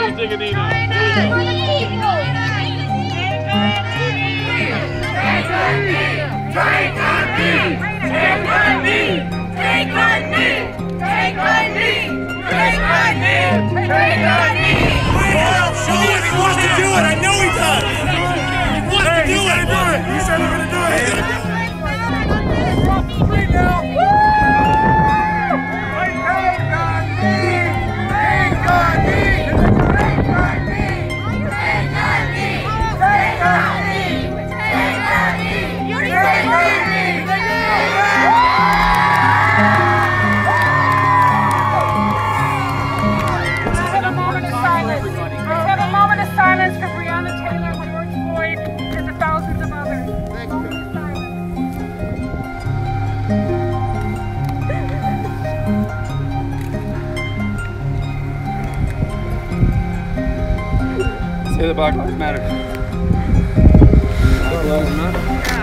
Take a knee now. Take on me! Take on me! Take on me! Take on me! Take on me! Take on me! Show him he wants to do it. I know he does. He wants to do it. He said he's going to do it. Right now. Take on me! Take on me! Take on me! Take on me! Take on me! Take on me! Let's have a moment of silence. Let's have a moment of silence for Breonna Taylor, George Floyd, and the thousands of others. Thank Moment you. of silence. Say the Black Lives Matter. Black Lives Matter.